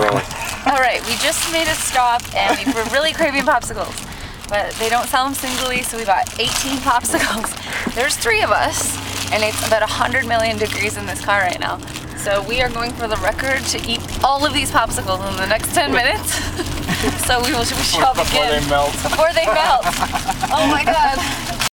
really. All right, we just made a stop and we were really craving popsicles, but they don't sell them singly, so we bought 18 popsicles. There's 3 of us, and it's about 100 million degrees in this car right now. So we are going for the record to eat all of these popsicles in the next 10 minutes. So we shall begin. Before they melt. Before they melt. Oh my God.